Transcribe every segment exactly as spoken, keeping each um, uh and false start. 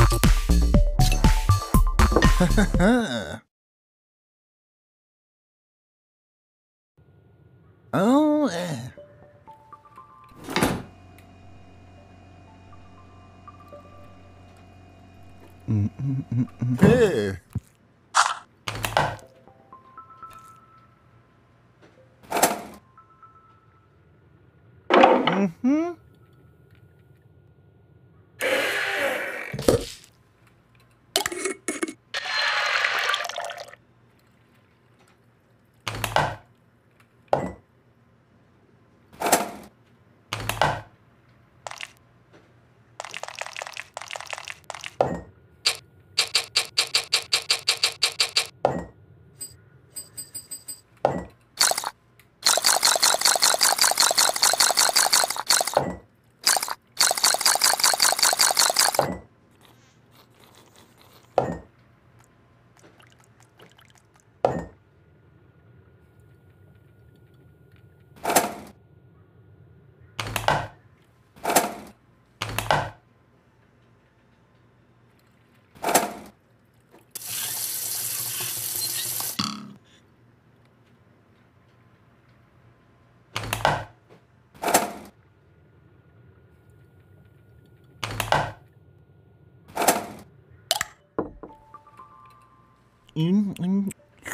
Oh, eh. Mm, mm, mm, mm. Hey. Mm-hmm. Mm, mm.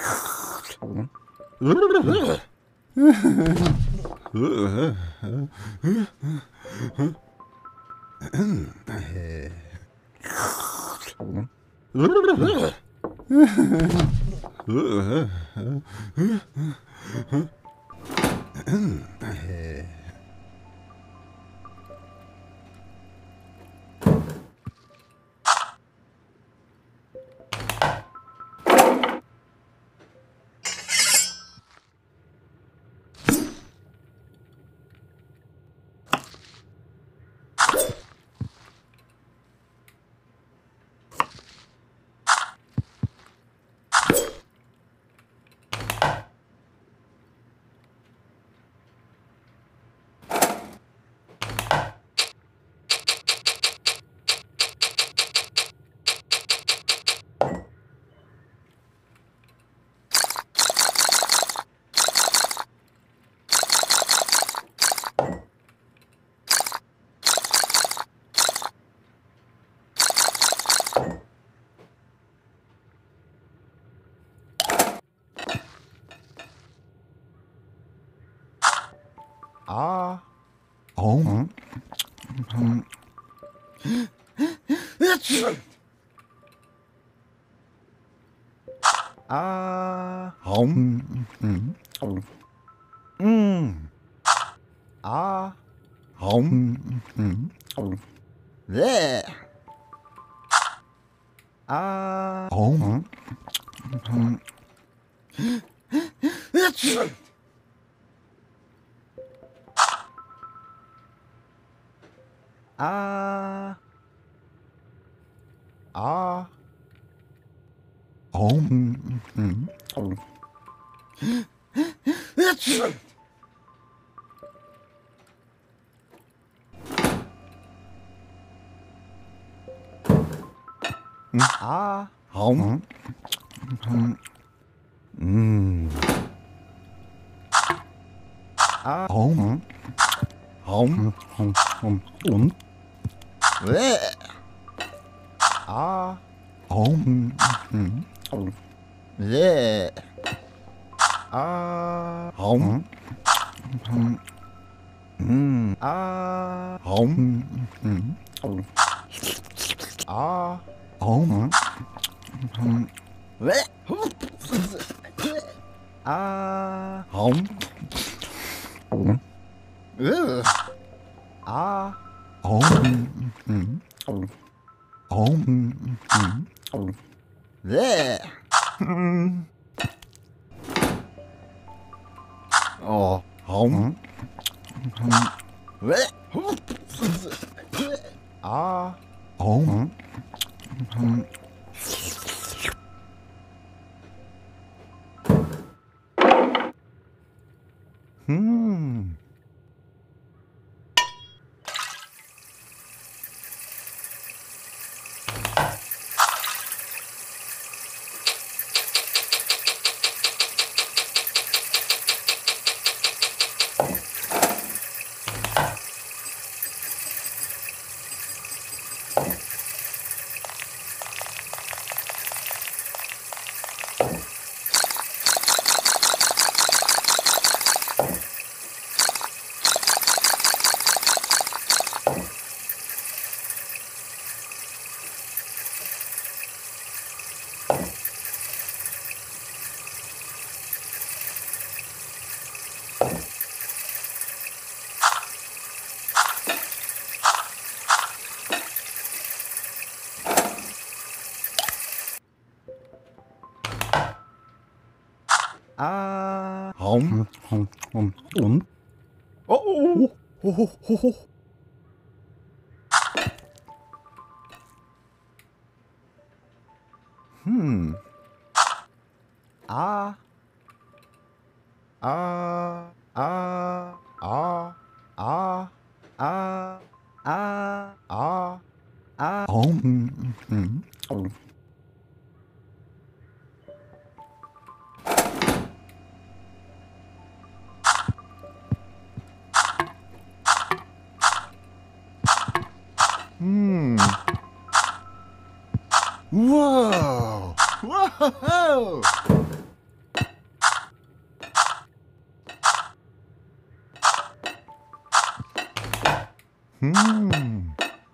Ah. Oh. Mm. Mm. Ah. Home. Mm. Mm. Ah. Home. Mm. There. Ah. Home. Mm. Ah. Ah. Home. Mm. Ah. Home. Mm. Mm. Ah. Home. Home. Home. Home. There. Ah. Home. Mm. There. Ah. Home. Mm. Mm. Ah. Home. Mm. Ah. Home. Mm. There. Ah. Home. Ugh. Ah. Home. Mm. Home. Mm. There. Mm. Oh. Home. Mm. There. Ah. Home. Mm. Hmm. Ah. Hom. Hom. Hom. Und? Oh, oh, oh, oh, oh, oh. Hmm. Ah. Ah. Ah. Ah. Ah. Ah. Ah. Ah. Ah. Hom. Mhm. Oh. Hmm. Whoa. Whoa. Hmm.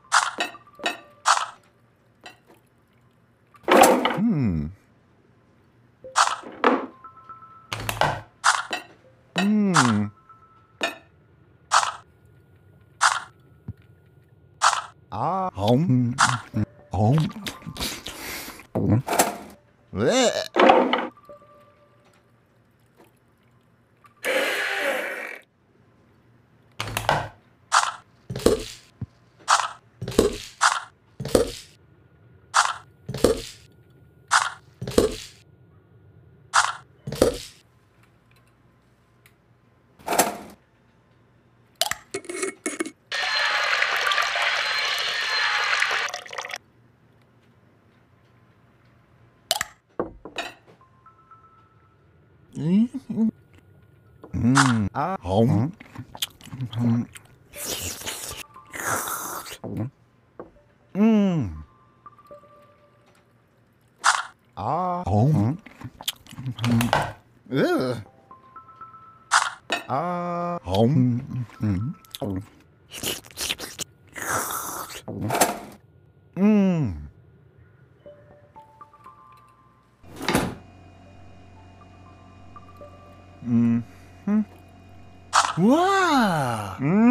Hmm. Hmm. Ah. Hom. Hom. Oh. Bleh. Hmm. Ah. Hom. Hom. Hmm. Ah. Hom. Ugh. Ah. Hom. Mhm. Oh. Hmm. Hmm. Hmm. Wow. Hmm.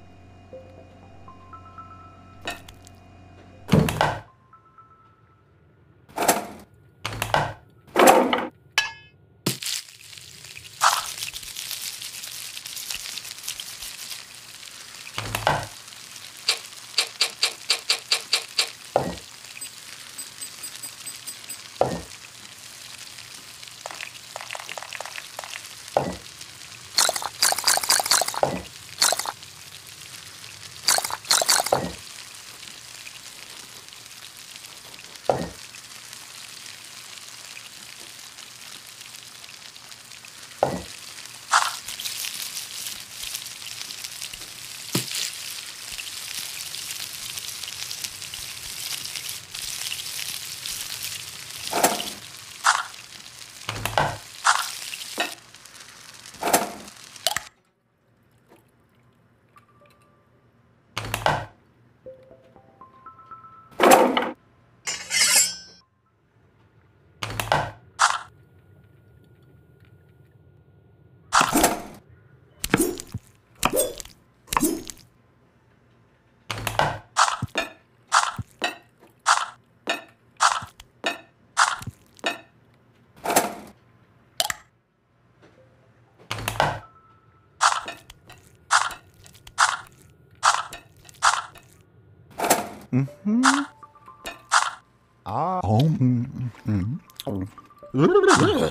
Mhm. Ah. Hom. Mhm. Oh. Ugh.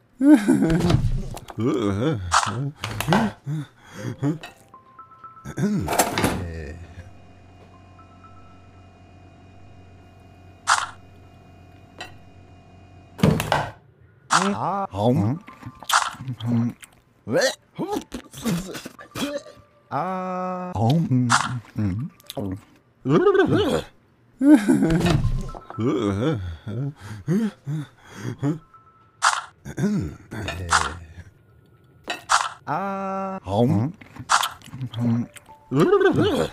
Ah. Hom. Hom. Bleh. Ah. Hom. Mhm. Oh. Ugh. Ah. Hom. Hom. Ugh.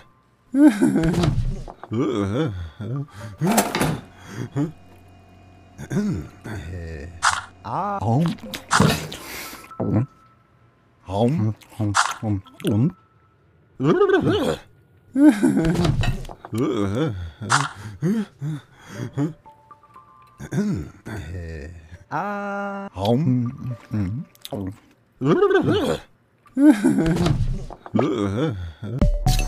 Ah. Hom. Oh. Home. Hum, hum, und? Ah. Home. Hm, hm, oh.